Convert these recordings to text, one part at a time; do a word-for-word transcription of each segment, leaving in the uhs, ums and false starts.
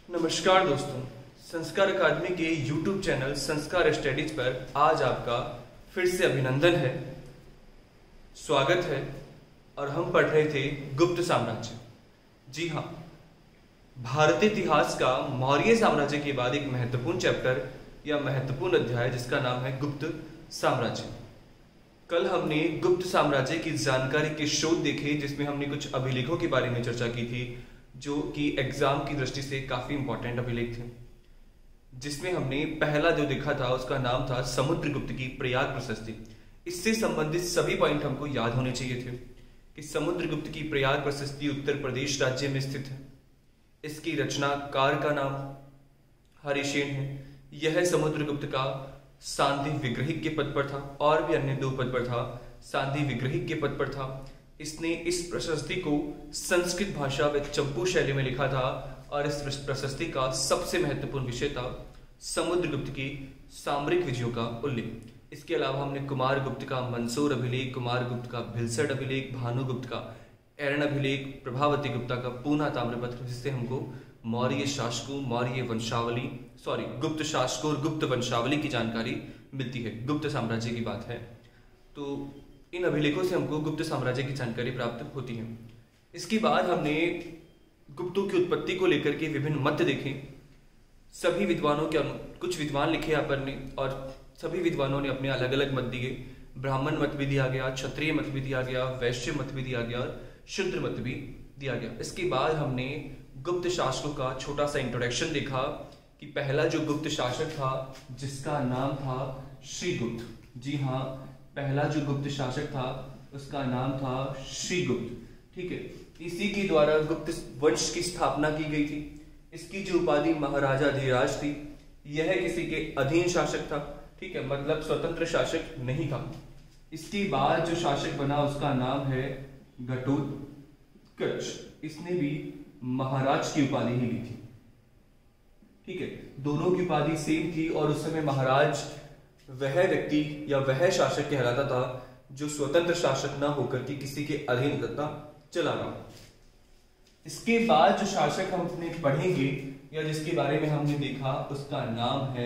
नमस्कार दोस्तों, संस्कार अकादमी के यूट्यूब चैनल संस्कार स्टडीज पर आज आपका फिर से अभिनंदन है, स्वागत है। और हम पढ़ रहे थे गुप्त साम्राज्य। जी हाँ, भारतीय इतिहास का मौर्य साम्राज्य के बाद एक महत्वपूर्ण चैप्टर या महत्वपूर्ण अध्याय जिसका नाम है गुप्त साम्राज्य। कल हमने गुप्त साम्राज्य की जानकारी के शोध देखे, जिसमें हमने कुछ अभिलेखों के बारे में चर्चा की थी जो कि एग्जाम की दृष्टि से काफी इंपॉर्टेंट अभिलेख थे। जिसमें हमने पहला जो देखा था उसका नाम था समुद्रगुप्त की प्रयाग प्रशस्ति। इससे संबंधित सभी पॉइंट हमको याद होने चाहिए थे कि समुद्रगुप्त की प्रयाग प्रशस्ति उत्तर प्रदेश राज्य में स्थित है। इसकी रचनाकार का नाम हरिसेन है। यह समुद्रगुप्त का सांधि विग्रहिक के पद पर था और भी अन्य दो पद पर था। सांधि विग्रहिक के पद पर था। इसने इस प्रशस्ति को संस्कृत भाषा व चंपू शैली में लिखा था और इस प्रशस्ति का सबसे महत्वपूर्ण विषय था समुद्रगुप्त की सामरिक विजयों का उल्लेख। इसके अलावा हमने कुमारगुप्त का मंदसौर अभिलेख, कुमारगुप्त का भिलसट अभिलेख, भानुगुप्त का एरन अभिलेख, प्रभावती गुप्ता का पूना ताम्रपत्र, जिससे हमको मौर्य शासकों, मौर्य वंशावली सॉरी गुप्त शासकों और गुप्त वंशावली की जानकारी मिलती है। गुप्त साम्राज्य की बात है तो इन अभिलेखों से हमको गुप्त साम्राज्य की जानकारी प्राप्त होती है। इसके बाद हमने गुप्तों की उत्पत्ति को लेकर के विभिन्न मत देखे। सभी विद्वानों के कुछ विद्वान लिखे यहाँ पर ने और सभी विद्वानों ने अपने अलग अलग मत दिए। ब्राह्मण मत भी दिया गया, क्षत्रिय मत भी दिया गया, वैश्य मत भी दिया गया और शूद्र मत भी दिया गया। इसके बाद हमने गुप्त शासकों का छोटा सा इंट्रोडक्शन देखा कि पहला जो गुप्त शासक था जिसका नाम था श्रीगुप्त। जी हाँ, पहला जो गुप्त शासक था उसका नाम था श्रीगुप्त। ठीक है, इसी के द्वारा गुप्त वंश की स्थापना की गई थी। इसकी जो उपाधि महाराजा धीराज थी, यह किसी के अधीन शासक था। ठीक है, मतलब स्वतंत्र शासक नहीं था। इसके बाद जो शासक बना उसका नाम है घटोत्कच। इसने भी महाराज की उपाधि ही ली थी। ठीक है, दोनों की उपाधि सेम थी और उस समय महाराज वह व्यक्ति या वह शासक कहलाता था जो स्वतंत्र शासक न होकर के किसी के अधीन सत्ता चला रहा। इसके बाद जो शासक हम अपने पढ़ेंगे या जिसके बारे में हमने देखा उसका नाम है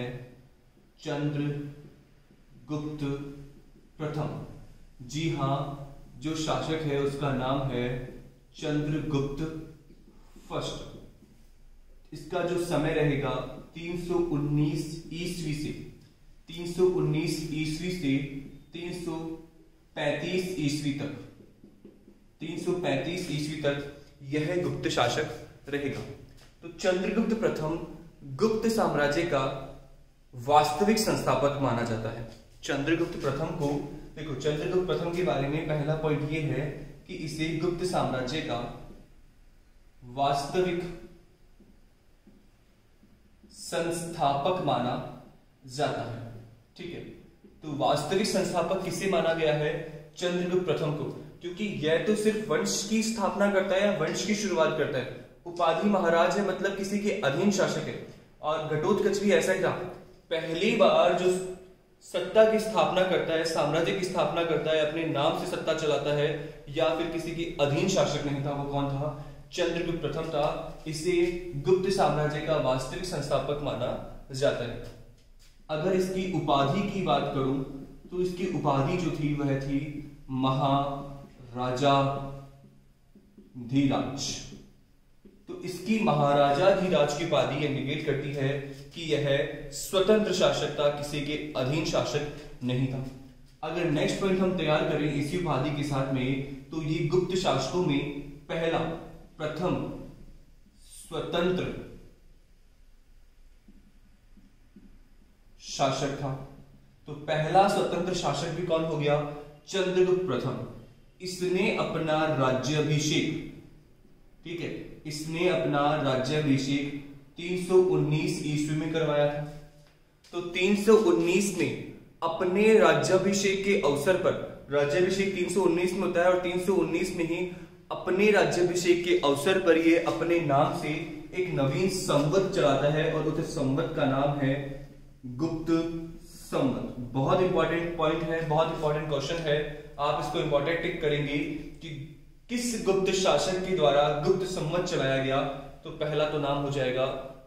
चंद्रगुप्त प्रथम। जी हाँ, जो शासक है उसका नाम है चंद्रगुप्त फर्स्ट। इसका जो समय रहेगा तीन सौ उन्नीस ईस्वी से तीन सौ उन्नीस ईस्वी से तीन सौ पैंतीस ईस्वी तक तीन सौ पैंतीस ईस्वी तक यह गुप्त शासक रहेगा। तो चंद्रगुप्त प्रथम गुप्त साम्राज्य का वास्तविक संस्थापक माना जाता है। चंद्रगुप्त प्रथम को देखो, चंद्रगुप्त प्रथम के बारे में पहला पॉइंट यह है कि इसे गुप्त साम्राज्य का वास्तविक संस्थापक माना जाता है। ठीक है, तो वास्तविक संस्थापक किसे माना गया है? चंद्रगुप्त प्रथम को, क्योंकि यह तो सिर्फ वंश की स्थापना करता है या वंश की शुरुआत करता है। उपाधि महाराज है, मतलब किसी के अधीन शासक है। और घटोत्कच भी ऐसा ही था, पहली बार जो सत्ता की स्थापना करता है, साम्राज्य की स्थापना करता है, अपने नाम से सत्ता चलाता है या फिर किसी के अधीन शासक नहीं था। वो कौन था? चंद्रगुप्त प्रथम था। इसे गुप्त साम्राज्य का वास्तविक संस्थापक माना जाता है। अगर इसकी उपाधि की बात करूं तो इसकी उपाधि जो थी वह थी महाराजा धीराज। तो इसकी महाराजा धीराज की उपाधि इंडिकेट करती है कि यह स्वतंत्र शासक था, किसी के अधीन शासक नहीं था। अगर नेक्स्ट पॉइंट हम तैयार करें इसी उपाधि के साथ में, तो ये गुप्त शासकों में पहला प्रथम स्वतंत्र शासक था। तो पहला स्वतंत्र शासक भी कौन हो गया? चंद्रगुप्त प्रथम। इसने अपना राज्याभिषेक, ठीक है, इसने अपना राज्याभिषेक तीन सौ उन्नीस ईस्वी में करवाया था। तो तीन सौ उन्नीस में अपने राज्याभिषेक के अवसर पर, राज्याभिषेक तीन सौ उन्नीस में होता है और तीन सौ उन्नीस में ही अपने राज्याभिषेक के अवसर पर ये अपने नाम से एक नवीन संवत चलाता है और उस संवत का नाम है गुप्त संवत। बहुत इंपॉर्टेंट पॉइंट है, बहुत इंपॉर्टेंट क्वेश्चन है। आप इसको इंपॉर्टेंट टिक करेंगे कि किस गुप्त शासक के द्वारा गुप्त संवत चलाया गया। तो पहला तो नाम हो जाएगा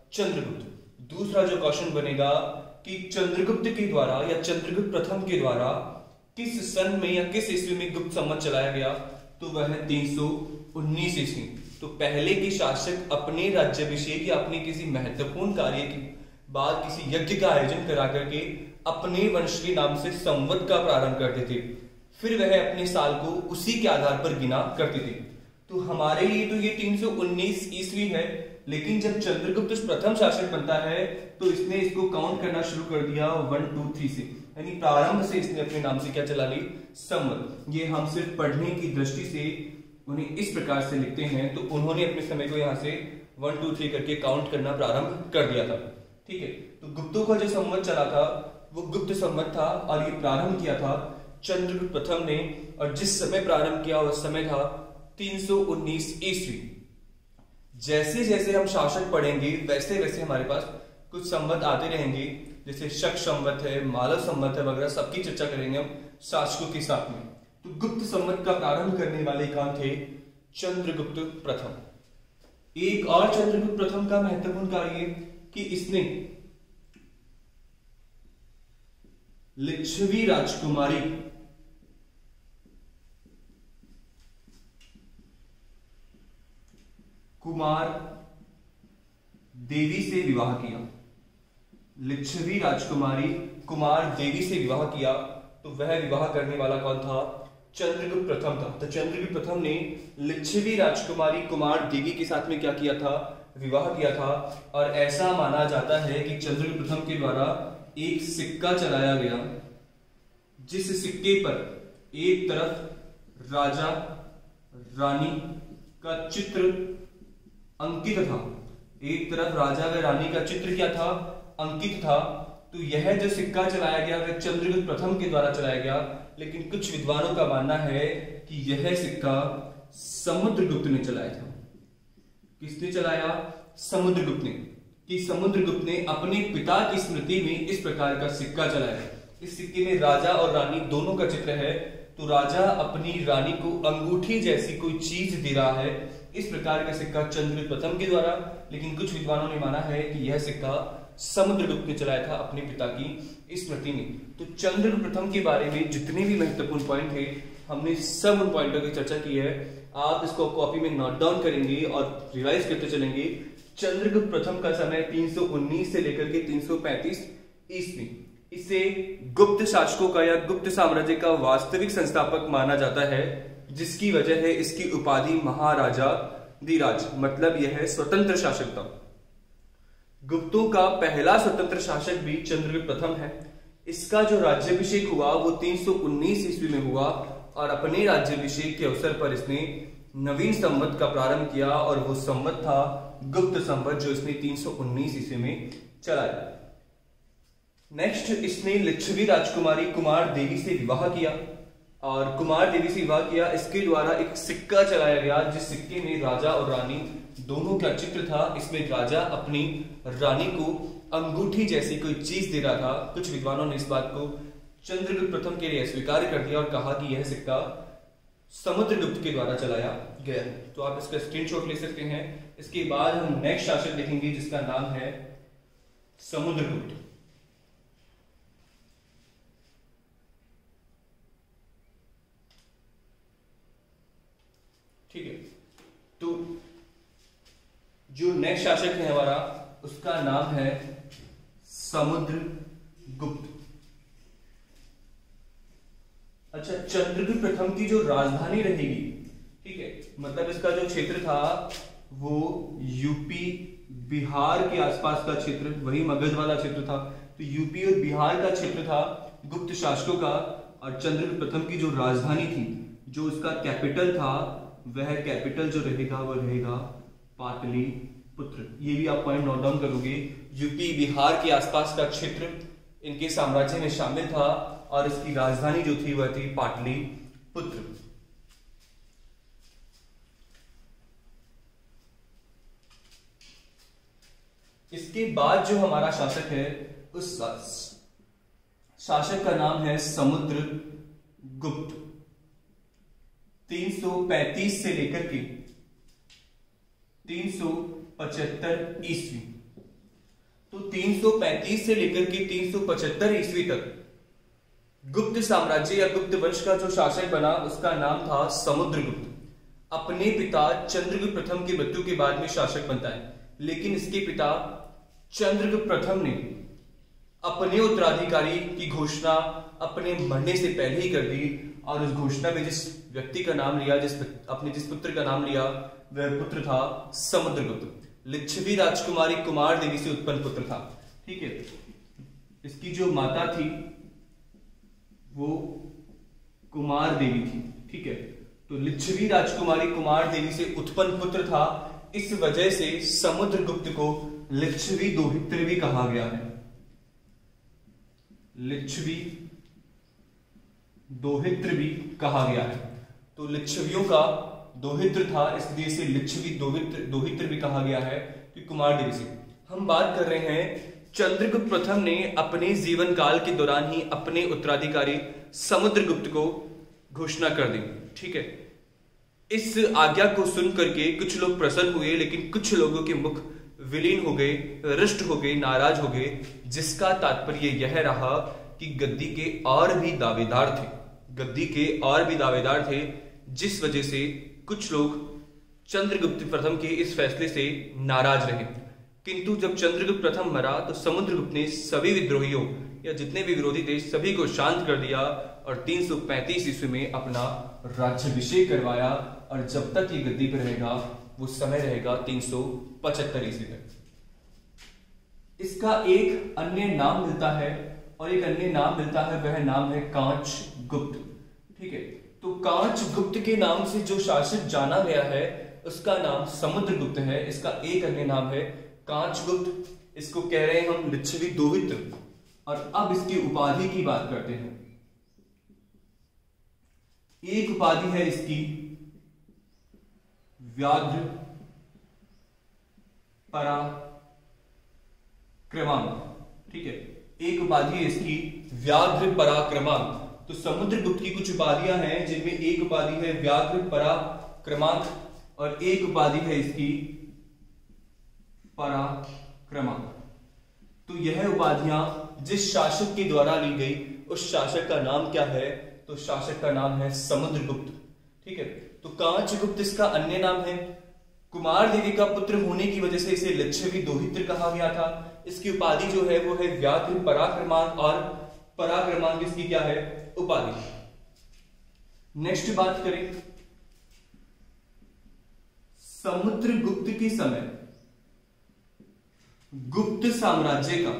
चंद्रगुप्त। दूसरा जो क्वेश्चन बनेगा कि चंद्रगुप्त के द्वारा या चंद्रगुप्त प्रथम के द्वारा किस सन में या किस ईस्वी में गुप्त संवत चलाया गया, तो वह है तीन सौ उन्नीस ईस्वी। तो पहले के शासक अपने राज्याभिषेक या अपने किसी महत्वपूर्ण कार्य के बाद किसी यज्ञ का आयोजन करा करके अपने वंश के नाम से संवत का प्रारंभ करते थे, फिर वह अपने साल को उसी के आधार पर गिना करते थे। तो हमारे लिए तो ये तीन सौ उन्नीस ईस्वी है, लेकिन जब चंद्रगुप्त प्रथम शासक बनता है तो इसने इसको काउंट करना शुरू कर दिया वन टू थ्री से, यानी प्रारंभ से इसने अपने नाम से क्या चला ली, संवत। ये हम सिर्फ पढ़ने की दृष्टि से उन्हें इस प्रकार से लिखते हैं, तो उन्होंने अपने समय को यहाँ से वन टू थ्री करके काउंट करना प्रारंभ कर दिया था। ठीक है, तो गुप्तों का जो संवत चला था वो गुप्त संवत था और ये प्रारंभ किया था चंद्रगुप्त प्रथम ने, और जिस समय प्रारंभ किया वह समय था तीन सौ उन्नीस ईस्वी। जैसे जैसे हम शासक पढ़ेंगे वैसे वैसे हमारे पास कुछ संवत आते रहेंगे, जैसे शक संवत है, मालव संवत है वगैरह, सबकी चर्चा करेंगे हम शासकों के साथ में। तो गुप्त संवत का प्रारंभ करने वाले कौन थे, चंद्रगुप्त प्रथम। एक और चंद्रगुप्त प्रथम का महत्वपूर्ण कार्य कि इसने लिच्छवी राजकुमारी कुमार देवी से विवाह किया। लिच्छवी राजकुमारी कुमार देवी से विवाह किया, तो वह विवाह करने वाला कौन था, चंद्रगुप्त प्रथम था। तो चंद्रगुप्त प्रथम ने लिच्छवी राजकुमारी कुमार देवी के साथ में क्या किया था, विवाह किया था। और ऐसा माना जाता है कि चंद्रगुप्त प्रथम के द्वारा एक सिक्का चलाया गया, जिस सिक्के पर एक तरफ राजा रानी का चित्र अंकित था, एक तरफ राजा व रानी का चित्र क्या था, अंकित था। तो यह जो सिक्का चलाया गया वह चंद्रगुप्त प्रथम के द्वारा चलाया गया, लेकिन कुछ विद्वानों का मानना है कि यह सिक्का समुद्रगुप्त ने चलाया था। किसने चलाया, समुद्रगुप्त ने। कि समुद्रगुप्त ने अपने पिता की स्मृति में इस प्रकार का सिक्का चलाया। इस सिक्के में राजा और रानी दोनों का चित्र है, तो राजा अपनी रानी को अंगूठी जैसी कोई चीज दे रहा है, इस प्रकार का सिक्का चंद्रगुप्त प्रथम के द्वारा। लेकिन कुछ विद्वानों ने माना है कि यह सिक्का समुद्रगुप्त ने चलाया था अपने पिता की स्मृति में। तो चंद्रगुप्त प्रथम के बारे में जितने भी महत्वपूर्ण पॉइंट थे हमने सब उन पॉइंटों की चर्चा की है। आप इसको कॉपी में नोट डाउन करेंगे और रिवाइज करते चलेंगे। चंद्रगुप्त प्रथम का समय तीन सौ उन्नीस से लेकर के तीन सौ पैंतीस ईस्वी। इसे गुप्त शासकों का या गुप्त साम्राज्य का वास्तविक संस्थापक माना जाता है, जिसकी वजह है इसकी उपाधि महाराजा धीराज, मतलब यह है स्वतंत्र शासक था। गुप्तों का पहला स्वतंत्र शासक भी चंद्रगुप्त प्रथम है। इसका जो राज्याभिषेक हुआ वो तीन सौ उन्नीस ईस्वी में हुआ, और अपने राज्याभिषेक के अवसर पर इसने नवीन संवत का प्रारंभ किया, और वो संवत था गुप्त संवत, जो इसने तीन सौ उन्नीस ईस्वी में चलाया। नेक्स्ट, इसने लिच्छवी राजकुमारी कुमार देवी से विवाह किया, और कुमार देवी से विवाह किया इसके द्वारा एक सिक्का चलाया गया, जिस सिक्के में राजा और रानी दोनों का चित्र था। इसमें राजा अपनी रानी को अंगूठी जैसी कोई चीज दे रहा था। कुछ विद्वानों ने इस बात को चंद्रगुप्त प्रथम के लिए स्वीकार कर दिया और कहा कि यह सिक्का समुद्रगुप्त के द्वारा चलाया गया है। तो आप इसका स्क्रीनशॉट ले सकते हैं। इसके बाद हम नेक्स्ट शासक देखेंगे जिसका नाम है समुद्रगुप्त। ठीक है, तो जो नेक्स्ट शासक है हमारा उसका नाम है समुद्रगुप्त। अच्छा, चंद्रगुप्त प्रथम की जो राजधानी रहेगी, ठीक है, मतलब इसका जो क्षेत्र था वो यूपी बिहार के आसपास का क्षेत्र, वही मगध वाला क्षेत्र था। तो यूपी और बिहार का क्षेत्र था गुप्त शासकों का। और चंद्रगुप्त प्रथम की जो राजधानी थी, जो उसका कैपिटल था, वह कैपिटल जो रहेगा वो रहेगा पाटलिपुत्र। ये भी आप पॉइंट नोट डाउन करोगे। यूपी बिहार के आसपास का क्षेत्र इनके साम्राज्य में शामिल था, और इसकी राजधानी जो थी वह थी पाटलिपुत्र। इसके बाद जो हमारा शासक है उस शासक का नाम है समुद्रगुप्त। तीन सौ पैंतीस से लेकर के तीन सौ पचहत्तर ईस्वी, तो तीन सौ पैंतीस से लेकर के तीन सौ पचहत्तर ईस्वी तक गुप्त साम्राज्य या गुप्त वंश का जो शासक बना उसका नाम था समुद्रगुप्त। अपने पिता चंद्रगुप्त प्रथम की मृत्यु के बाद में शासक बनता है, लेकिन इसके पिता चंद्रगुप्त प्रथम ने अपने उत्तराधिकारी की घोषणा अपने मरने से पहले ही कर दी, और उस घोषणा में जिस व्यक्ति का नाम लिया, जिस अपने जिस पुत्र का नाम लिया, वह पुत्र था समुद्रगुप्त। लिच्छवी राजकुमारी कुमार देवी से उत्पन्न पुत्र था। ठीक है, इसकी जो माता थी वो कुमार देवी थी। ठीक है, तो लिच्छवी राजकुमारी कुमार देवी से उत्पन्न पुत्र था, इस वजह से समुद्रगुप्त को लिच्छवी दोहित्र भी कहा गया है। लिच्छवी दोहित्र भी कहा गया है। तो लिच्छवियों का दोहित्र था, इसलिए इसे लिच्छवी दोहित्र दोहित्र भी कहा गया है कि कुमार देवी से। हम बात कर रहे हैं चंद्रगुप्त प्रथम ने अपने जीवन काल के दौरान ही अपने उत्तराधिकारी समुद्रगुप्त को घोषणा कर दी। ठीक है, इस आज्ञा को सुन करके कुछ लोग प्रसन्न हुए, लेकिन कुछ लोगों के मुख विलीन हो गए, रुष्ट हो गए, नाराज हो गए, जिसका तात्पर्य यह रहा कि गद्दी के और भी दावेदार थे, गद्दी के और भी दावेदार थे, जिस वजह से कुछ लोग चंद्रगुप्त प्रथम के इस फैसले से नाराज रहे। किंतु जब चंद्रगुप्त प्रथम मरा तो समुद्रगुप्त ने सभी विद्रोहियों या जितने भी विरोधी थे सभी को शांत कर दिया और तीन सौ पैंतीस ईस्वी में अपना राज्याभिषेक करवाया, और जब तक ये गद्दी पर रहेगा वो समय रहेगा तीन सौ पचहत्तर ईस्वी तक। इसका एक अन्य नाम मिलता है, और एक अन्य नाम मिलता है, वह नाम है कांच गुप्त। ठीक है, तो कांच गुप्त के नाम से जो शासक जाना गया है उसका नाम समुद्रगुप्त है। इसका एक अन्य नाम है कांच गुप्त, इसको कह रहे हैं हम लिच्छवी दोहित्र। और अब इसकी उपाधि की बात करते हैं। एक उपाधि है इसकी व्याघ्र पराक्रमांक। ठीक है, एक उपाधि है इसकी व्याघ्र पराक्रमांक। तो समुद्रगुप्त की कुछ उपाधियां हैं, जिनमें एक उपाधि है व्याघ्र पराक्रमांक और एक उपाधि है इसकी पराक्रमांक। तो यह उपाधियां जिस शासक के द्वारा ली गई उस शासक का नाम क्या है? तो शासक का नाम है समुद्रगुप्त। ठीक है, तो कांचगुप्त इसका अन्य नाम है। कुमार देवी का पुत्र होने की वजह से इसे लिच्छवी दोहित्र कहा गया था। इसकी उपाधि जो है वो है व्याघ्र पराक्रमांक, और पराक्रमांक इसकी क्या है? उपाधि। नेक्स्ट बात करें समुद्रगुप्त के समय गुप्त साम्राज्य का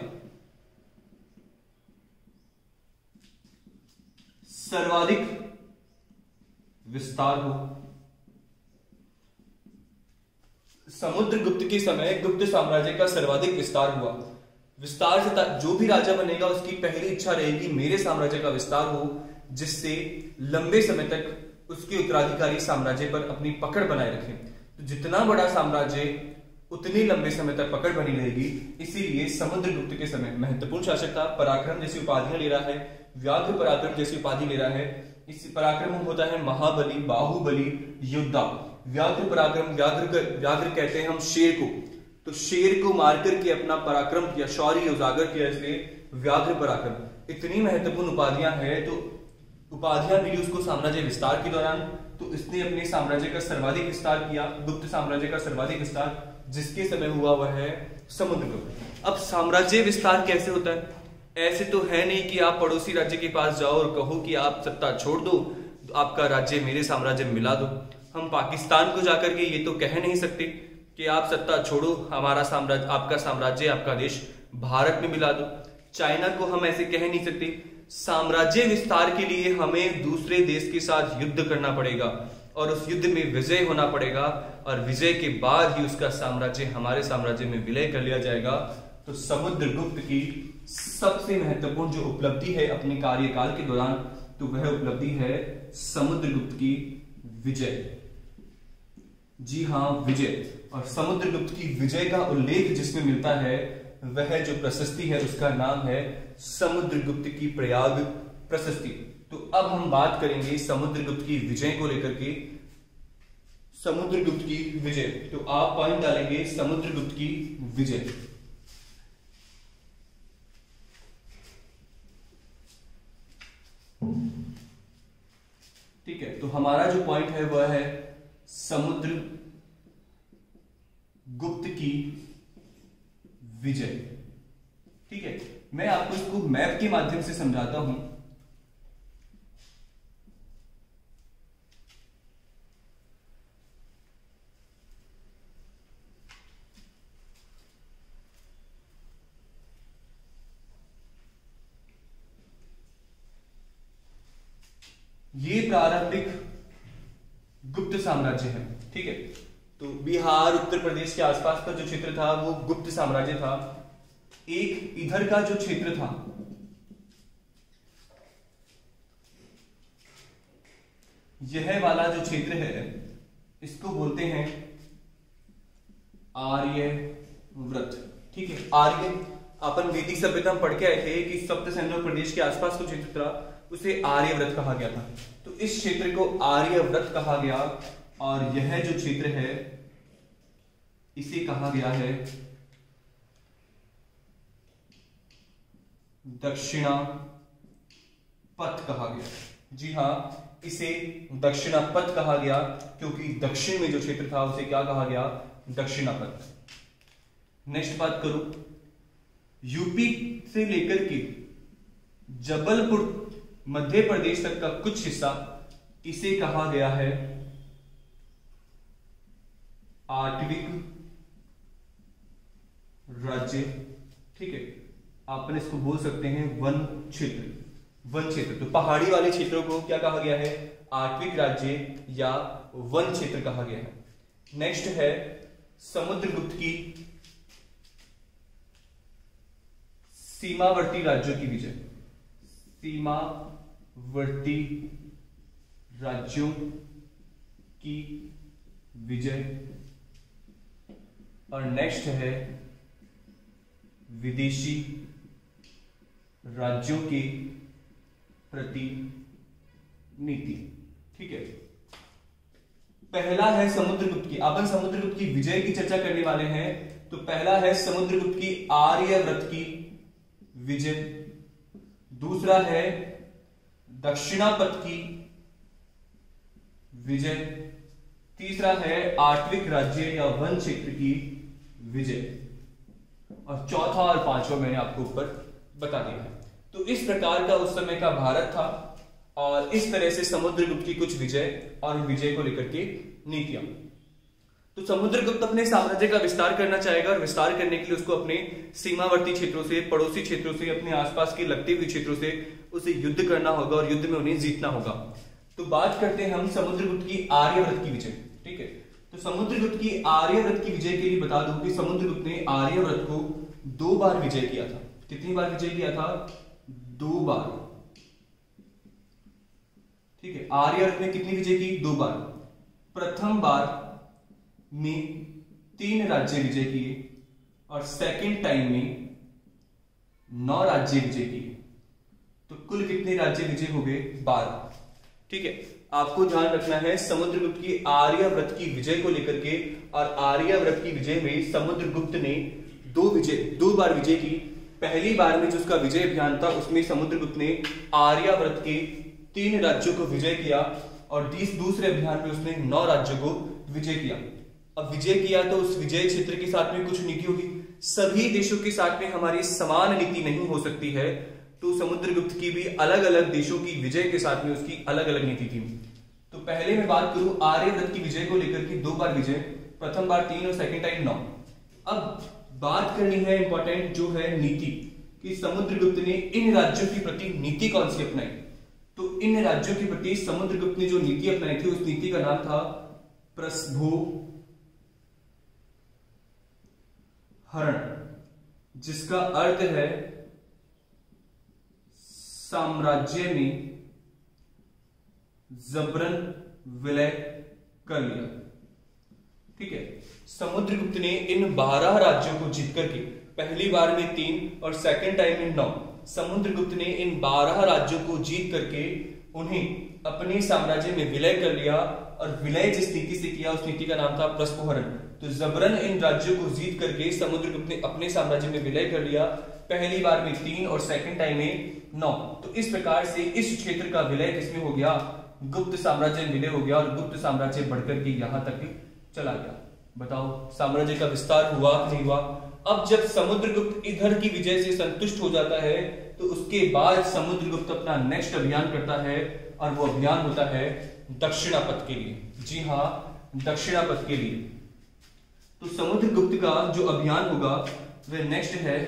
सर्वाधिक विस्तार हो। समुद्रगुप्त के समय गुप्त साम्राज्य का सर्वाधिक विस्तार हुआ। विस्तार से जो भी राजा बनेगा उसकी पहली इच्छा रहेगी मेरे साम्राज्य का विस्तार हो, जिससे लंबे समय तक उसके उत्तराधिकारी साम्राज्य पर अपनी पकड़ बनाए रखें। तो जितना बड़ा साम्राज्य उतनी लंबे समय तक पकड़ बनी रहेगी। इसीलिए समुद्रगुप्त के समय महत्वपूर्ण शासक था। पराक्रम जैसी उपाधियां ले रहा है, व्याघ्र पराक्रम जैसी उपाधि ले रहा है। इस पराक्रम होता है महाबली, बाहुबली, योद्धा। व्याघ्र पराक्रम, व्याघ्र व्याघ्र कहते हैं हम शेर को, तो शेर को मारकर के अपना पराक्रम या शौर्य उजागर किया, इसलिए व्याघ्र पराक्रम। इतनी महत्वपूर्ण उपाधियां हैं। तो उपाधियां मिली उसको साम्राज्य विस्तार के दौरान, तो इसने अपने साम्राज्य का सर्वाधिक विस्तार किया, गुप्त साम्राज्य का सर्वाधिक विस्तार जिसके समय हुआ वह है समुद्रगुप्त। अब साम्राज्य विस्तार कैसे होता है? ऐसे तो है नहीं कि आप पड़ोसी राज्य के पास जाओ और कहो कि आप सत्ता छोड़ दो, आपका राज्य मेरे साम्राज्य में मिला दो। हम पाकिस्तान को जाकर के ये तो कह नहीं सकते कि आप सत्ता छोड़ो, हमारा साम्राज्य, आपका साम्राज्य, आपका देश भारत में मिला दो। चाइना को हम ऐसे कह नहीं सकते। साम्राज्य विस्तार के लिए हमें दूसरे देश के साथ युद्ध करना पड़ेगा और उस युद्ध में विजय होना पड़ेगा, और विजय के बाद ही उसका साम्राज्य हमारे साम्राज्य में विलय कर लिया जाएगा। तो समुद्रगुप्त की सबसे महत्वपूर्ण जो उपलब्धि है अपने कार्यकाल के दौरान, तो वह उपलब्धि है समुद्रगुप्त की विजय। जी हाँ, विजय। और समुद्रगुप्त की विजय का उल्लेख जिसमें मिलता है वह जो प्रशस्ति है उसका नाम है समुद्रगुप्त की प्रयाग प्रशस्ति। तो अब हम बात करेंगे समुद्रगुप्त की विजय को लेकर के। समुद्रगुप्त की विजय, तो आप पॉइंट डालेंगे समुद्रगुप्त की विजय। ठीक है, तो हमारा जो पॉइंट है वह है समुद्र गुप्त की विजय। ठीक है, मैं आपको इसको मैप के माध्यम से समझाता हूं। ये प्रारंभिक गुप्त साम्राज्य है। ठीक है, तो बिहार उत्तर प्रदेश के आसपास का जो क्षेत्र था वो गुप्त साम्राज्य था। एक इधर का जो क्षेत्र था यह वाला जो क्षेत्र है इसको बोलते हैं आर्यव्रत। ठीक है, आर्य अपन वैदिक सभ्यता में पढ़ के आए थे कि सप्त सिंधु प्रदेश के आसपास जो क्षेत्र था उसे आर्यव्रत कहा गया था। तो इस क्षेत्र को आर्यव्रत कहा गया और यह जो क्षेत्र है इसे कहा गया है दक्षिणा पथ कहा गया। जी हां, इसे दक्षिणा पथ कहा गया क्योंकि दक्षिण में जो क्षेत्र था उसे क्या कहा गया, दक्षिणा पथ। नेक्स्ट बात करूं, यूपी से लेकर के जबलपुर मध्य प्रदेश तक का कुछ हिस्सा इसे कहा गया है आटविक राज्य। ठीक है, आपने इसको बोल सकते हैं वन क्षेत्र। वन क्षेत्र, तो पहाड़ी वाले क्षेत्रों को क्या कहा गया है, आटविक राज्य या वन क्षेत्र कहा गया है। नेक्स्ट है समुद्रगुप्त की सीमावर्ती राज्यों की विजय। सीमावर्ती राज्यों की विजय। और नेक्स्ट है विदेशी राज्यों के प्रति नीति। ठीक है, पहला है समुद्रगुप्त की, अपन समुद्रगुप्त की विजय की चर्चा करने वाले हैं। तो पहला है समुद्रगुप्त की आर्यव्रत की विजय, दूसरा है दक्षिणापथ की विजय, तीसरा है आटविक राज्य या वन क्षेत्र की विजय, और चौथा और पांचवा मैंने आपको ऊपर बता दिया है। तो इस प्रकार का उस समय का भारत था और इस तरह से समुद्रगुप्त की कुछ विजय और विजय को लेकर के नीतियां। तो समुद्रगुप्त अपने साम्राज्य का विस्तार करना चाहेगा और विस्तार करने के लिए उसको अपने सीमावर्ती क्षेत्रों से, पड़ोसी क्षेत्रों से, अपने आसपास के लगते हुए क्षेत्रों से उसे युद्ध करना होगा और युद्ध में उन्हें जीतना होगा। तो बात करते हैं हम समुद्रगुप्त की आर्यव्रत की विजय। ठीक है, तो समुद्रगुप्त की आर्यव्रत की विजय के लिए बता दूं कि समुद्रगुप्त ने आर्यव्रत को दो बार विजय किया था। कितनी बार विजय किया था, दो बार। ठीक है, आर्यव्रत ने कितनी विजय की, दो बार। प्रथम बार में तीन राज्य विजय किए और सेकंड टाइम में नौ राज्य विजय किए। तो कुल कितने राज्य विजय हो गए, बारह। ठीक है, आपको ध्यान रखना है समुद्रगुप्त की आर्यव्रत की विजय को लेकर के, और आर्यव्रत की विजय में समुद्रगुप्त ने दो विजय दो बार विजय की। पहली बार में जो उसका विजय अभियान था उसमें समुद्रगुप्त ने आर्यव्रत के तीन राज्यों को विजय किया और दूसरे अभियान में उसने नौ राज्यों को विजय किया। अब विजय किया तो उस विजय क्षेत्र के साथ में कुछ नीति होगी। सभी देशों के साथ में हमारी समान नीति नहीं हो सकती है, तो समुद्रगुप्त की भी अलग अलग देशों की विजय के साथ में उसकी अलग अलग नीति थी। तो पहले मैं बात करूं आर्यव्रत की विजय को लेकर के, दो बार विजय, प्रथम बार तीन और सेकंड टाइम नौ। अब बात करनी है इंपॉर्टेंट जो है नीति, कि समुद्रगुप्त ने इन राज्यों के प्रति नीति कौन सी अपनाई। तो इन राज्यों के प्रति समुद्रगुप्त ने जो नीति अपनाई थी उस नीति का नाम था प्रस्भो हरण, जिसका अर्थ है साम्राज्य में जबरन विलय कर लिया। ठीक है, समुद्रगुप्त ने इन बारह राज्यों को जीत करके, पहली बार में तीन और सेकंड टाइम में नौ, समुद्रगुप्त ने इन बारह राज्यों को जीत करके उन्हें अपने साम्राज्य में विलय कर लिया। और विलय जिस नीति से किया उस नीति का नाम था प्रस्फोहरण। तो जबरन इन राज्यों को जीत करके समुद्रगुप्त ने अपने साम्राज्य में विलय कर लिया, पहली बार में तीन और सेकंड टाइम में नौ। तो इस प्रकार से इस क्षेत्र का विलय किसमें हो गया, गुप्त साम्राज्य विलय हो गया और गुप्त साम्राज्य बढ़कर के यहां तक चला गया। बताओ साम्राज्य का विस्तार हुआ नहीं हुआ? अब जब समुद्रगुप्त इधर की विजय से संतुष्ट हो जाता है तो उसके बाद समुद्रगुप्त अपना नेक्स्ट अभियान करता है और वो अभियान होता है दक्षिणापथ के लिए। जी हाँ, दक्षिणापथ के लिए। तो समुद्रगुप्त का जो अभियान होगा वह नेक्स्ट है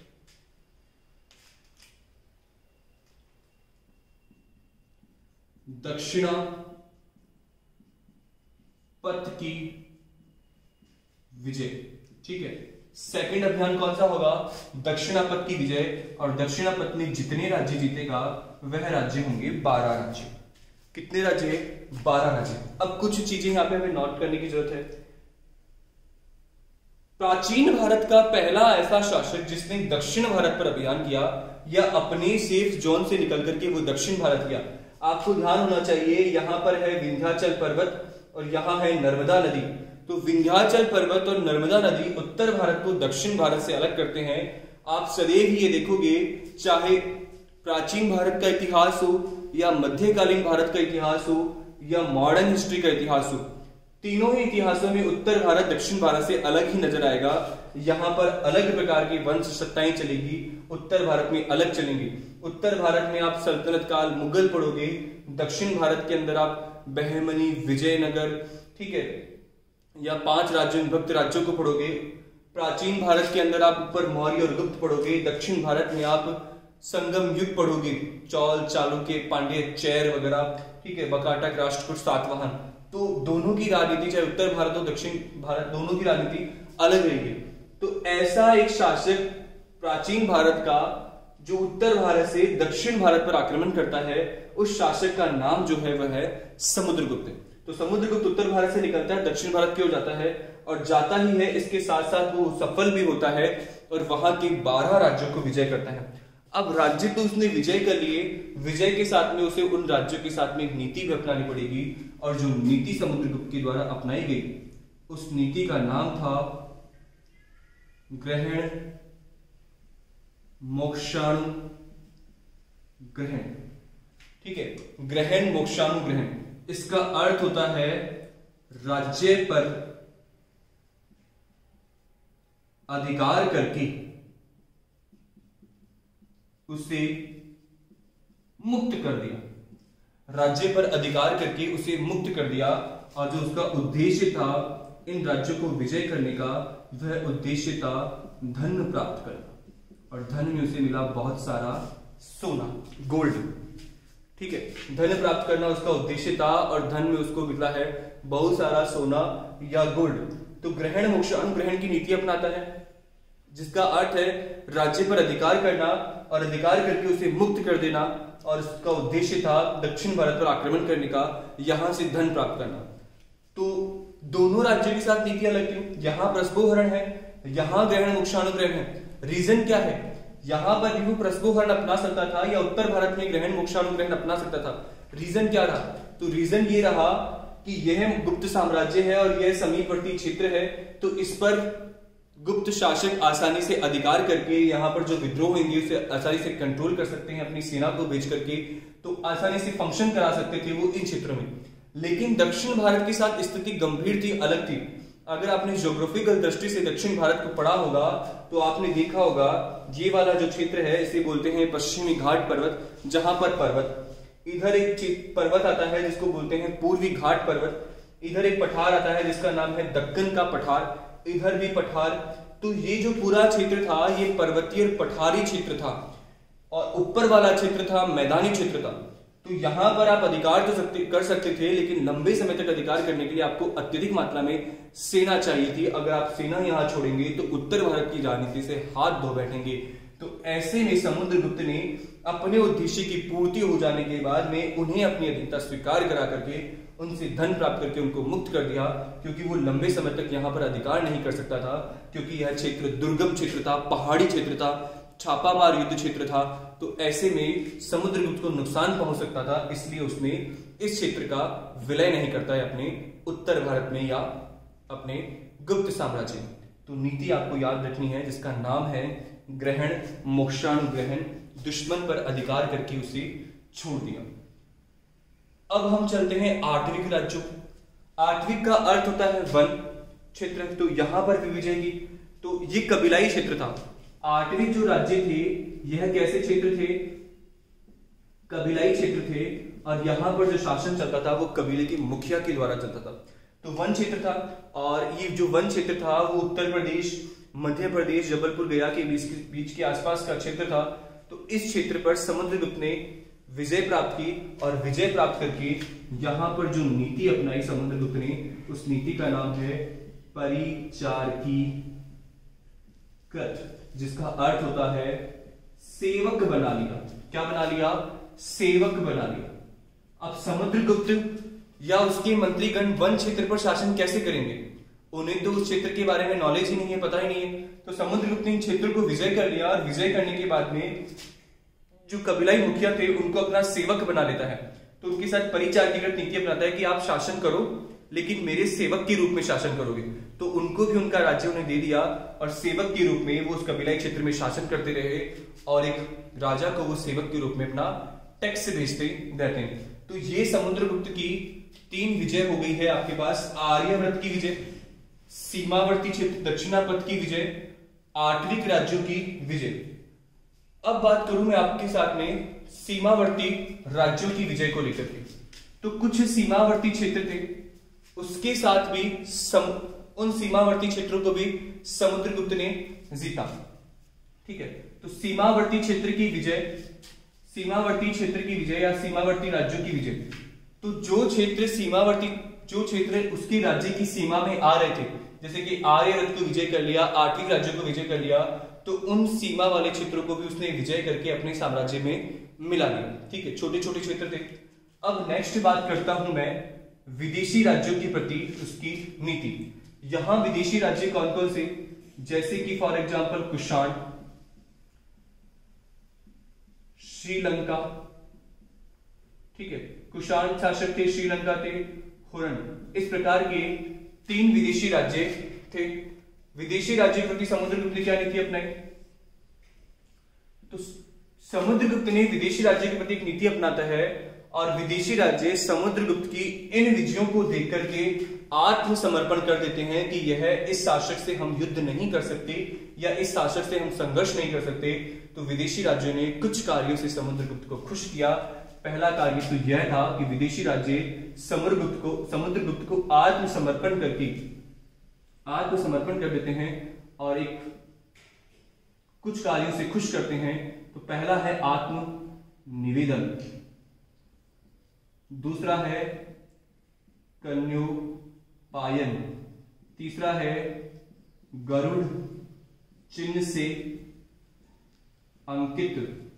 दक्षिणापथ की विजय। ठीक है, सेकंड अभियान कौन सा होगा? दक्षिणापथ की विजय। और दक्षिणापथ में जितने राज्य जीतेगा वह राज्य होंगे बारह राज्य। कितने राज्य? बारह राज्य। अब कुछ चीजें यहां पे हमें नोट करने की जरूरत है। प्राचीन भारत का पहला ऐसा शासक जिसने दक्षिण भारत पर अभियान किया या अपने सेफ जोन से निकल करके वो दक्षिण भारत गया, आपको ध्यान होना चाहिए यहां पर है विंध्याचल पर्वत और यहां है नर्मदा नदी। तो विंध्याचल पर्वत और नर्मदा नदी उत्तर भारत को दक्षिण भारत से अलग करते हैं। आप सदैव ही ये देखोगे, चाहे प्राचीन भारत का इतिहास हो या मध्यकालीन भारत का इतिहास हो या मॉडर्न हिस्ट्री का इतिहास हो, तीनों ही इतिहासों में उत्तर भारत दक्षिण भारत से अलग ही नजर आएगा। यहां पर अलग प्रकार की वंश सत्ताएं चलेगी, उत्तर भारत में अलग चलेंगी। उत्तर भारत में आप सल्तनत काल मुगल पढ़ोगे, दक्षिण भारत के अंदर आप बहमनी, विजयनगर, ठीक है, या पांच राज्यों विभक्त राज्यों को पढ़ोगे। प्राचीन भारत के अंदर आप ऊपर मौर्य और गुप्त पढ़ोगे। दक्षिण भारत में आप संगम युग पढ़ोगे, चौल, चालुक्य, पांड्य, चैर वगैरह, ठीक है, बकाटक, राष्ट्रकूट, सातवाहन। तो दोनों की राजनीति, चाहे उत्तर भारत और दक्षिण भारत, दोनों की राजनीति अलग रहेगी। तो ऐसा एक शासक प्राचीन भारत का जो उत्तर भारत से दक्षिण भारत पर आक्रमण करता है, उस शासक का नाम जो है वह है समुद्रगुप्त। तो समुद्रगुप्त उत्तर भारत से निकलता है, दक्षिण भारत की ओर जाता है और जाता ही है, इसके साथ साथ वो सफल भी होता है और वहां के बारह राज्यों को विजय करता है। अब राज्य तो उसने विजय कर लिए, विजय के साथ में उसे उन राज्यों के साथ में एक नीति भी अपनानी पड़ेगी और जो नीति समुद्रगुप्त के द्वारा अपनाई गई उस नीति का नाम था ग्रहण मोक्षाणु ग्रहण। ठीक है, ग्रहण मोक्षाणु ग्रहण, इसका अर्थ होता है राज्य पर अधिकार करके उसे मुक्त कर दिया। राज्य पर अधिकार करके उसे मुक्त कर दिया और जो उसका उद्देश्य था इन राज्यों को विजय करने का, वह उद्देश्य था धन प्राप्त करना। और धन में उसे मिला बहुत सारा सोना, गोल्ड। ठीक है, धन प्राप्त करना उसका उद्देश्य था और धन में उसको मिला है बहुत सारा सोना या गोल्ड। तो ग्रहण मोक्षाणु ग्रहण की नीति अपनाता है, जिसका अर्थ है राज्य पर अधिकार करना और अधिकार करके उसे मुक्त कर देना, और उसका उद्देश्य था दक्षिण भारत पर आक्रमण करने का, यहां से धन प्राप्त करना। तो दोनों राज्यों के साथ नीति अलग थी। यहां प्रस्पोहरण है, यहां ग्रहण मोक्षाणु ग्रहण है। रीजन क्या है? यहां पर भी वो प्रस्पोहरण अपना सकता था या उत्तर भारत में ग्रहण मोक्षाणु ग्रहण अपना सकता था। रीजन क्या रहा? तो रीजन ये रहा कि यह गुप्त साम्राज्य है और यह समीपवर्ती क्षेत्र है, तो इस पर गुप्त शासक आसानी से अधिकार करके यहाँ पर जो विद्रोह होंगे उसे आसानी से कंट्रोल कर सकते हैं, अपनी सेना को भेज करके, तो आसानी से फंक्शन करा सकते थे वो इन क्षेत्रों में। लेकिन दक्षिण भारत के साथ स्थिति गंभीर थी, अलग थी। अगर आपने ज्योग्राफिकल दृष्टि से दक्षिण भारत को पढ़ा होगा तो आपने देखा होगा ये वाला जो क्षेत्र है इसे बोलते हैं पश्चिमी घाट पर्वत, जहां पर पर्वत, इधर एक पर्वत आता है जिसको बोलते हैं पूर्वी घाट पर्वत, इधर एक पठार आता है जिसका नाम है दक्कन का पठार, इधर भी पठार। तो ये जो पूरा क्षेत्र था ये पर्वतीय और पठारी क्षेत्र था और ऊपर वाला क्षेत्र था मैदानी क्षेत्र था। तो यहां पर आप अधिकार तो सकते कर सकते थे, लेकिन लंबे समय तक अधिकार करने के लिए आपको अत्यधिक मात्रा में सेना चाहिए थी। अगर आप सेना यहां छोड़ेंगे तो उत्तर भारत की राजनीति से हाथ धो बैठेंगे। तो ऐसे में समुद्रगुप्त ने अपने उद्देश्य की पूर्ति हो जाने के बाद में उन्हें अपनी अधीनता स्वीकार करा करके उनसे धन प्राप्त करके उनको मुक्त कर दिया, क्योंकि वो लंबे समय तक यहाँ पर अधिकार नहीं कर सकता था, क्योंकि यह क्षेत्र दुर्गम क्षेत्र था, पहाड़ी क्षेत्र था, छापामार युद्ध क्षेत्र था। तो ऐसे में समुद्रगुप्त को नुकसान पहुंच सकता था, इसलिए उसने इस क्षेत्र का विलय नहीं करता है अपने उत्तर भारत में या अपने गुप्त साम्राज्य में। तो नीति आपको याद रखनी है जिसका नाम है ग्रहण मोक्षाणु ग्रहण, दुश्मन पर अधिकार करके उसे छोड़ दिया। अब हम चलते हैं आठवीं राज्यों। आठवीं का अर्थ होता है वन क्षेत्र, तो यहां पर भी विजय की, तो ये कबीलाई क्षेत्र था। आठवीं जो राज्य थे यह कैसे क्षेत्र थे, कबीलाई क्षेत्र थे, और यहां पर जो शासन चलता था वो कबीले के मुखिया के द्वारा चलता था। तो वन क्षेत्र था, और ये जो वन क्षेत्र था वो उत्तर प्रदेश, मध्य प्रदेश, जबलपुर, गया के बीच के बीच के आसपास का क्षेत्र था। तो इस क्षेत्र पर समुद्रगुप्त ने विजय प्राप्त की, और विजय प्राप्त करके यहां पर जो नीति अपनाई समुद्रगुप्त ने, उस नीति का नाम है परिचारकी कृत, जिसका अर्थ होता है सेवक बना लिया। क्या बना लिया, सेवक बना लिया। अब समुद्रगुप्त या उसके मंत्रीगण वन क्षेत्र पर शासन कैसे करेंगे, उन्हें तो उस क्षेत्र के बारे में नॉलेज ही नहीं है, पता ही नहीं है। तो समुद्रगुप्त ने इन क्षेत्रों को विजय कर लिया, और विजय करने के बाद में जो कबीलाई मुखिया थे उनको अपना सेवक बना लेता है। तो उनके साथ परिचारकीकृत नीति अपनाता है कि आप शासन करो, लेकिन मेरे सेवक के रूप में शासन करोगे। तो उनको भी उनका राज्य उन्हें दे दिया, और सेवक के रूप में वो उस कबीलाई क्षेत्र में शासन करते रहे, और एक राजा को वो सेवक के रूप में अपना टैक्स भेजते रहते हैं। तो ये समुद्रगुप्त की तीन विजय हो गई है आपके पास। आर्यव्रत की विजय, सीमावर्ती क्षेत्र दक्षिणापथ की विजय, आठवीं राज्यों की विजय। अब बात करूं मैं आपके साथ में सीमावर्ती राज्यों की विजय को लेकर के। तो कुछ सीमावर्ती क्षेत्र थे, उसके साथ भी सम, उन सीमावर्ती क्षेत्रों को भी समुद्रगुप्त ने जीता। ठीक है, तो सीमावर्ती क्षेत्र की विजय, सीमावर्ती क्षेत्र की विजय या सीमावर्ती राज्यों की विजय। तो जो क्षेत्र सीमावर्ती, जो क्षेत्र उसके राज्य की सीमा में आ रहे थे, जैसे कि आर्यव्रत को विजय कर लिया, आठवीं राज्यों को विजय कर लिया, तो उन सीमा वाले क्षेत्रों को भी उसने विजय करके अपने साम्राज्य में मिला लिया। ठीक है, छोटे छोटे क्षेत्र थे। अब नेक्स्ट बात करता हूं मैं विदेशी राज्यों के प्रति उसकी नीति। यहां विदेशी राज्य कौन कौन से, जैसे कि फॉर एग्जांपल कुषाण, श्रीलंका। ठीक है, कुषाण शासक थे, श्रीलंका थे, हुरन, इस प्रकार के तीन विदेशी राज्य थे। विदेशी राज्य के प्रति समुद्रगुप्त ने क्या नीति अपनाई, तो समुद्रगुप्त ने विदेशी राज्य के प्रति एक नीति अपनाता है, और विदेशी राज्य समुद्रगुप्त की इन विजयों को देख करके आत्मसमर्पण कर देते हैं कि यह इस शासक से हम युद्ध नहीं कर सकते, या इस शासक से हम संघर्ष नहीं कर सकते। तो विदेशी राज्यों ने कुछ कार्यों से समुद्रगुप्त को खुश किया। पहला कार्य तो यह था कि विदेशी राज्य समुद्रगुप्त को समुद्रगुप्त को आत्मसमर्पण करके आत्मसमर्पण कर देते हैं, और एक कुछ कार्यों से खुश करते हैं। तो पहला है आत्म निवेदन, दूसरा है कन्योपायन, तीसरा है गरुड़ चिन्ह से अंकित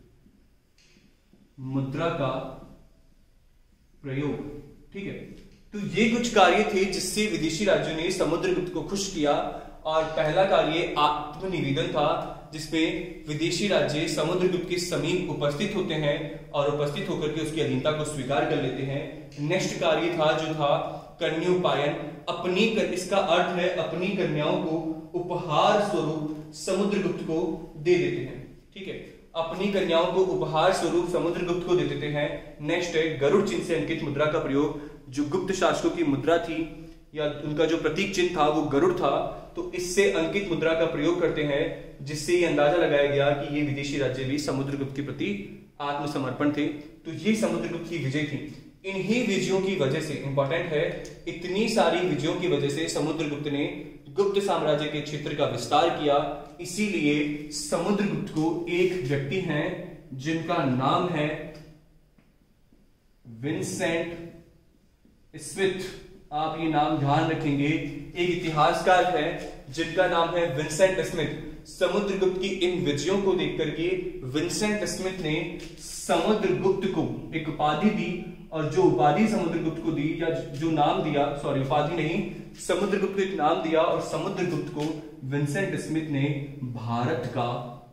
मुद्रा का प्रयोग। ठीक है, तो ये कुछ कार्य थे जिससे विदेशी राज्यों ने समुद्रगुप्त को खुश किया। और पहला कार्य आत्मनिवेदन था, जिसमें विदेशी राज्य समुद्रगुप्त के समीप उपस्थित होते हैं और उपस्थित होकर के उसकी अधीनता को स्वीकार कर लेते हैं। नेक्स्ट कार्य था जो था कन्योपायन, अपनी कर, इसका अर्थ है अपनी कन्याओं को उपहार स्वरूप समुद्रगुप्त को दे देते हैं। ठीक है, अपनी कन्याओं को उपहार स्वरूप समुद्रगुप्त को दे देते हैं। नेक्स्ट है गरुड़ चिन्ह से अंकित मुद्रा का प्रयोग, जो गुप्त शासकों की मुद्रा थी या उनका जो प्रतीक चिन्ह था वो गरुड़ था, तो इससे अंकित मुद्रा का प्रयोग करते हैं, जिससे ये अंदाजा लगाया गया कि ये विदेशी राज्य भी समुद्रगुप्त के प्रति आत्मसमर्पण थे। तो ये समुद्रगुप्त की विजय थी। इन्हीं विजयों की वजह से, इंपॉर्टेंट है, इतनी सारी विजयों की वजह से समुद्रगुप्त ने गुप्त साम्राज्य के क्षेत्र का विस्तार किया। इसीलिए समुद्रगुप्त को एक व्यक्ति हैं जिनका नाम है विंसेंट स्मिथ। आप ये नाम ध्यान रखेंगे, एक इतिहासकार है जिनका नाम है विंसेंट स्मिथ। समुद्रगुप्त की इन विजयों को देख करके विंसेंट स्मिथ ने समुद्रगुप्त को एक उपाधि दी, और जो उपाधि समुद्रगुप्त को दी, या जो नाम दिया, सॉरी उपाधि नहीं, समुद्रगुप्त को एक नाम दिया, और समुद्रगुप्त को विंसेंट स्मिथ ने भारत का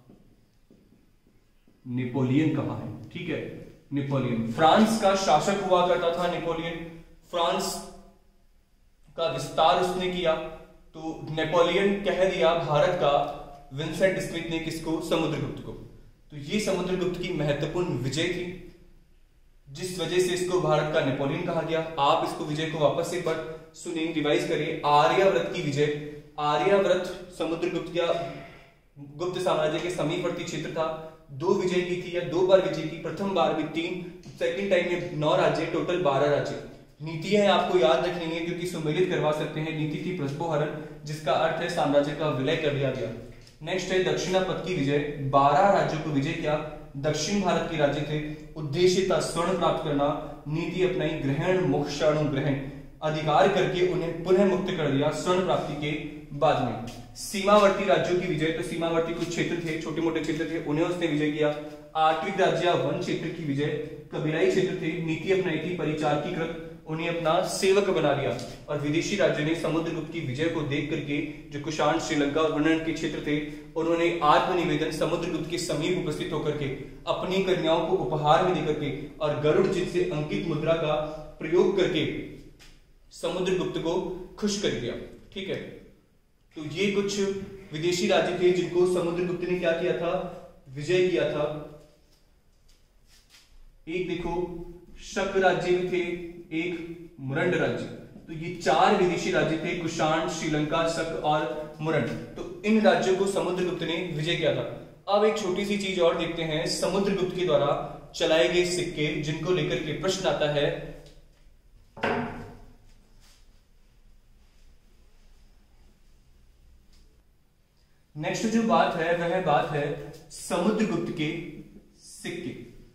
नेपोलियन कहा है। ठीक है, नेपोलियन फ्रांस का शासक हुआ करता था। नेपोलियन फ्रांस का विस्तार उसने किया, तो नेपोलियन कह दिया भारत का विंसेंट स्मिथ ने किसको, समुद्रगुप्त को। तो ये समुद्रगुप्त की महत्वपूर्ण विजय थी। जिस वजह से इसको भारत का नेपोलियन कहा गया। आप इसको विजय को वापस एक बार सुनिए, रिवाइज करिए। आर्यावर्त की विजय, आर्यावर्त समुद्रगुप्त या गुप्त साम्राज्य के समीपवर्ती क्षेत्र था। दो विजय की थी या दो बार विजय की, प्रथम बार में तीन, सेकंड टाइम में नौ राज्य, टोटल बारह राज्य। नीति है आपको याद रखनी है क्योंकि सुमेलित करवा सकते हैं। नीति थी प्रस्पोहरण, जिसका अर्थ है साम्राज्य का विलय कर दिया गया। नेक्स्ट है दक्षिणापथ की विजय, बारह राज्यों को विजय किया, दक्षिण भारत के राज्य थे। उद्देश्य था स्वर्ण प्राप्त करना। नीति अपनाई ग्रहण मोक्षाणु ग्रहण, अधिकार करके उन्हें पुनः मुक्त कर दिया स्वर्ण प्राप्ति के बाद में। सीमावर्ती राज्यों की विजय, तो सीमावर्ती कुछ क्षेत्र थे, छोटे मोटे क्षेत्र थे, उन्हें उसने विजय किया। आर्थिक राज्य वन क्षेत्र की विजय, कबीलाई क्षेत्र थे, नीति अपनाई थी परिचारकीकृत, उन्हें अपना सेवक बना लिया। और विदेशी राज्यों ने समुद्रगुप्त की विजय को देख करके, जो कुषाण, श्रीलंका और वर्णन के क्षेत्र थे, उन्होंने आत्मनिवेदन समुद्रगुप्त के समीप उपस्थित होकर के, अपनी कन्याओं को उपहार में देकर के और गरुड़ चिन्ह से अंकित मुद्रा का प्रयोग करके समुद्रगुप्त को खुश कर दिया। ठीक है, तो ये कुछ विदेशी राज्य थे जिनको समुद्रगुप्त ने क्या किया था, विजय किया था। एक देखो शक राज्य भी थे, एक मुरंड राज्य। तो ये चार विदेशी राज्य थे, कुषाण, श्रीलंका, शक और मुरंड। तो इन राज्यों को समुद्रगुप्त ने विजय किया था। अब एक छोटी सी चीज और देखते हैं, समुद्रगुप्त के द्वारा चलाए गए सिक्के, जिनको लेकर के प्रश्न आता है। नेक्स्ट जो बात है वह बात है समुद्रगुप्त के सिक्के।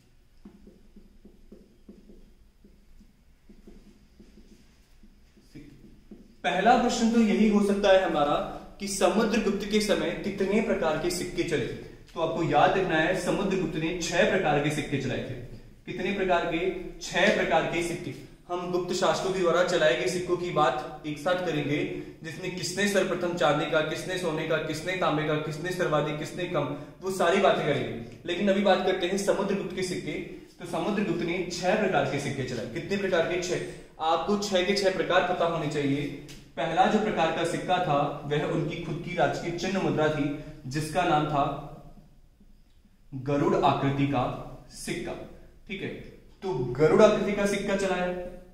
पहला प्रश्न तो यही हो सकता है हमारा कि समुद्रगुप्त के समय कितने प्रकार के सिक्के चले। तो आपको याद रखना है, समुद्रगुप्त ने छह प्रकार के सिक्के चलाए थे। कितने प्रकार के? छह प्रकार के सिक्के। हम गुप्त शासकों के द्वारा चलाए गए सिक्कों की बात एक साथ करेंगे, जिसमें किसने सर्वप्रथम चांदी का, किसने सोने का, किसने तांबे का, किसने सर्वाधिक, किसने कम, वो सारी बातें करेंगे। लेकिन अभी बात करते हैं समुद्रगुप्त के सिक्के। तो समुद्रगुप्त ने छह प्रकार के सिक्के चलाए। कितने प्रकार के? छह। आपको छह के छह प्रकार पता होने चाहिए। पहला जो प्रकार का सिक्का था वह उनकी खुद की राजकीय चिन्ह मुद्रा थी, जिसका नाम था गरुड़ आकृति का सिक्का। ठीक है, तो गरुड़ आकृति का सिक्का चलाया।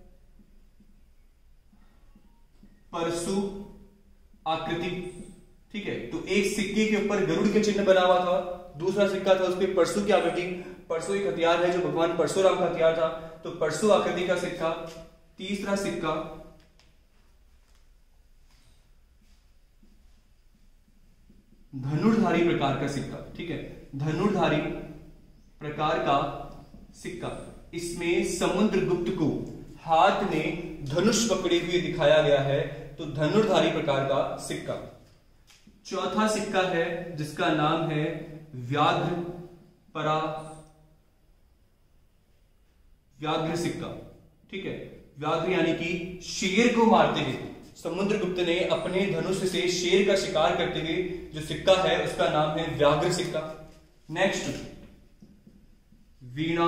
परशु आकृति, ठीक है, तो एक सिक्के के ऊपर गरुड़ के चिन्ह बना हुआ था, दूसरा सिक्का था उसपे परशु की आकृति। परशु एक हथियार है जो भगवान परशुराम का हथियार था, तो परशु आकृति का सिक्का। तीसरा सिक्का धनुर्धारी प्रकार का सिक्का। ठीक है, धनुर्धारी प्रकार का सिक्का। इसमें समुद्रगुप्त को हाथ में धनुष पकड़े हुए दिखाया गया है, तो धनुर्धारी प्रकार का सिक्का। चौथा सिक्का है जिसका नाम है व्याघ्र परा व्याघ्र सिक्का। ठीक है, व्याघ्र यानी कि शेर को मारते हुए समुद्रगुप्त ने अपने धनुष से शेर का शिकार करते हुए जो सिक्का है उसका नाम है व्याघ्र सिक्का। नेक्स्ट, वीणा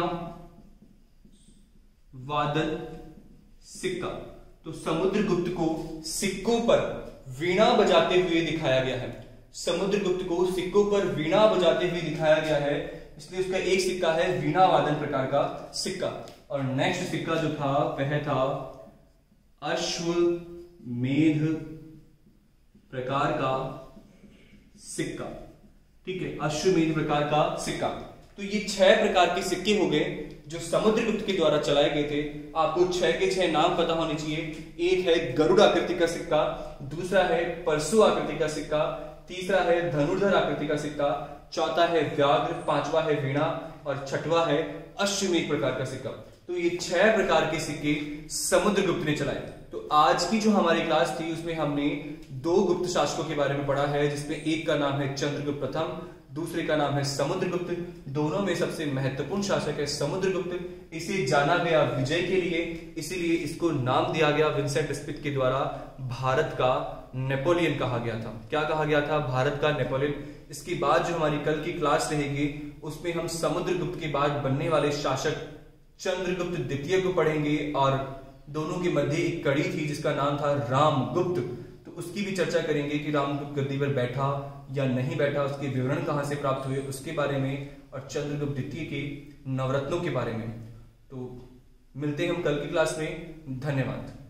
वादन सिक्का। तो समुद्रगुप्त को सिक्कों पर वीणा बजाते हुए दिखाया गया है। समुद्रगुप्त को सिक्कों पर वीणा बजाते हुए दिखाया गया है, इसलिए उसका एक सिक्का है वीणा वादन प्रकार का सिक्का। और नेक्स्ट सिक्का जो था वह था अश्वमेध प्रकार का सिक्का। ठीक है, अश्वमेध प्रकार का सिक्का। तो ये छह प्रकार के सिक्के हो गए जो समुद्रगुप्त के द्वारा चलाए गए थे। आपको छह के छह नाम पता होने चाहिए। एक है गरुड़ आकृति का सिक्का, दूसरा है परशु आकृति का सिक्का, तीसरा है धनुर्धर आकृति का सिक्का, चौथा है व्याघ्र, पांचवा है वीणा और छठवा है अश्वमेध प्रकार का सिक्का। तो ये छह प्रकार के सिक्के समुद्रगुप्त ने चलाए। तो आज की जो हमारी क्लास थी उसमें हमने दो गुप्त शासकों के बारे में पढ़ा है, जिसमें एक का नाम है चंद्रगुप्त प्रथम, दूसरे का नाम है समुद्रगुप्त। दोनों में सबसे महत्वपूर्ण शासक है समुद्रगुप्त। इसे जाना गया विजय के लिए, इसीलिए इसको नाम दिया गया विंसेंट स्मिथ के द्वारा भारत का नेपोलियन कहा गया था। क्या कहा गया था? भारत का नेपोलियन। इसके बाद जो हमारी कल की क्लास रहेगी उसमें हम समुद्रगुप्त के बाद बनने वाले शासक चंद्रगुप्त द्वितीय को पढ़ेंगे, और दोनों के मध्य एक कड़ी थी जिसका नाम था रामगुप्त। तो उसकी भी चर्चा करेंगे कि रामगुप्त गद्दी पर बैठा या नहीं बैठा, उसके विवरण कहां से प्राप्त हुए उसके बारे में, और चंद्रगुप्त द्वितीय के नवरत्नों के बारे में। तो मिलते हैं हम कल की क्लास में। धन्यवाद।